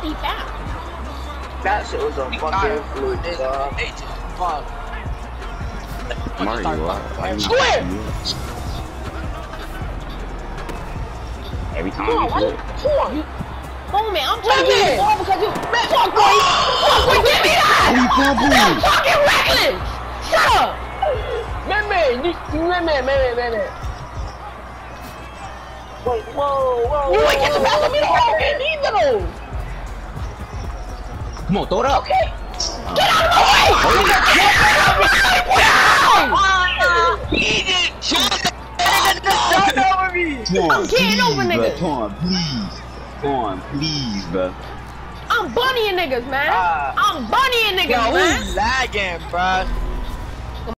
He foul. That shit was a fucking fluke, dog. They just fuck. Mario, Square! Every time Come on, you why do you? it. Come on, man. I'm trying to get the ball because you. Man, fuck, boy. Fuck, boy, give me that. I'm fucking reckless. Shut up. Man. Wait, whoa. You ain't get the pass on me the whole game either, though. Come on, throw it up. Okay. Get out of the way. Get out of the way. He just jumped over me. I'm getting over niggas. Come on, please, bro. I'm bunnying niggas, man. I'm bunnying niggas, Yo, man. who's lagging, bruh?